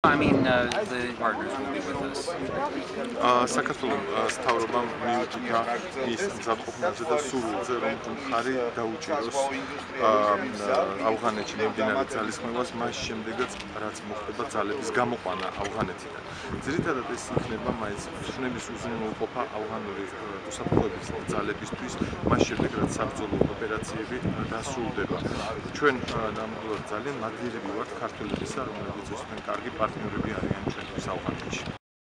I mean, the partners will be with us. საქართველოს მთავრობამ მიუჭიდა ის მზადყოფნაზე და სურვილზე, რომ მხარი დაუჭიროს ავღანეთში მიმდინარე ძალისხმევას მას შემდეგაც, რაც მოხდება ძალების გამოყვანა ავღანეთიდან. ძირითადად ეს იქნება მაინც შრომის უზრუნველყოფა ავღანური უსაფრთხოების ძალებისთვის, მას შემდეგ რაც საბრძოლო ოპერაციები დასრულდება. ჩვენ ნამდვილად ძალიან მადლიერები ვართ ქართველებისა, რომლებიც ისეთი კარგი პარტნიორები არიან ჩვენთვის ავღანეთში.